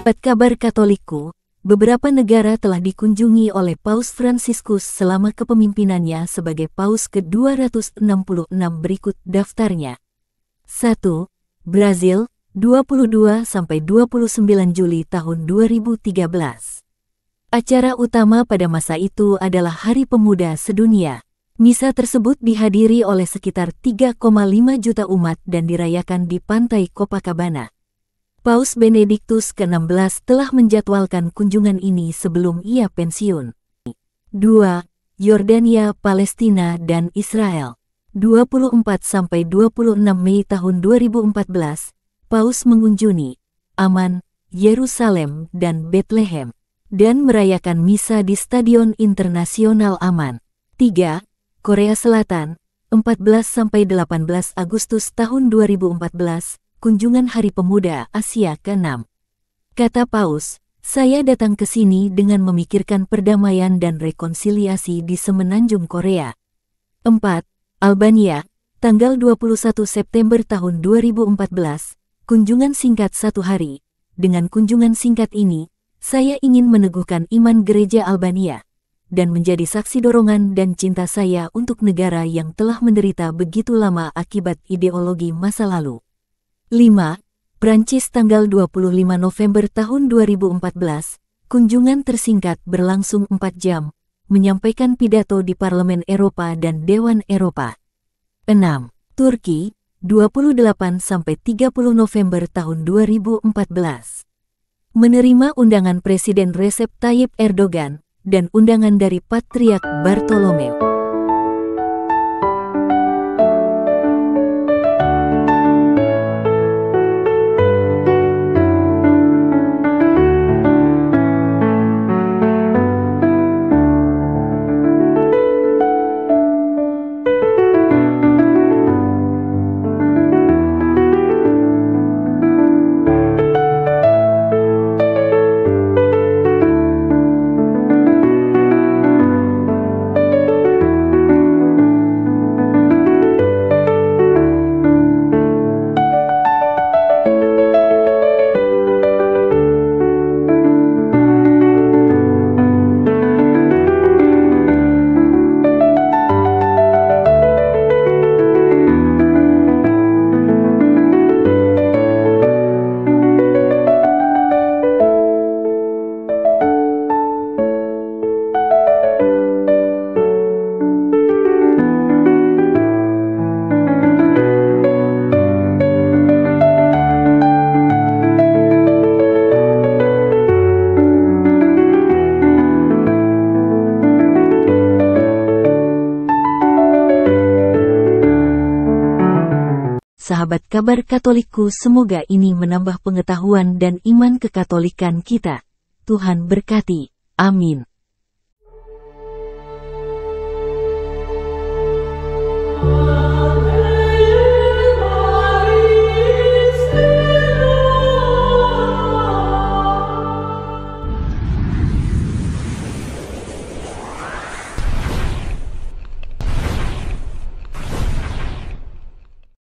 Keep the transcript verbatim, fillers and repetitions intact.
Sahabat kabar Katolikku, beberapa negara telah dikunjungi oleh Paus Fransiskus selama kepemimpinannya sebagai Paus ke dua ratus enam puluh enam. Berikut daftarnya. satu. Brazil, dua puluh dua sampai dua puluh sembilan Juli tahun dua ribu tiga belas. Acara utama pada masa itu adalah Hari Pemuda Sedunia. Misa tersebut dihadiri oleh sekitar tiga koma lima juta umat dan dirayakan di pantai Copacabana. Paus Benediktus ke enam belas telah menjadwalkan kunjungan ini sebelum ia pensiun. dua. Yordania, Palestina, dan Israel. dua puluh empat sampai dua puluh enam Mei tahun dua ribu empat belas, Paus mengunjungi Amman, Yerusalem, dan Bethlehem, dan merayakan misa di Stadion Internasional Amman. tiga. Korea Selatan, empat belas sampai delapan belas Agustus tahun dua ribu empat belas, kunjungan Hari Pemuda Asia keenam. Kata Paus, "Saya datang ke sini dengan memikirkan perdamaian dan rekonsiliasi di semenanjung Korea." empat. Albania, tanggal dua puluh satu September tahun dua ribu empat belas, kunjungan singkat satu hari. Dengan kunjungan singkat ini, saya ingin meneguhkan iman gereja Albania dan menjadi saksi dorongan dan cinta saya untuk negara yang telah menderita begitu lama akibat ideologi masa lalu. lima. Prancis, tanggal dua puluh lima November tahun dua ribu empat belas, kunjungan tersingkat berlangsung empat jam, menyampaikan pidato di Parlemen Eropa dan Dewan Eropa. enam. Turki, dua puluh delapan sampai tiga puluh November tahun dua ribu empat belas. Menerima undangan Presiden Recep Tayyip Erdogan dan undangan dari Patriark Bartolomeu. Sahabat kabar Katolikku, semoga ini menambah pengetahuan dan iman kekatolikan kita. Tuhan berkati. Amin.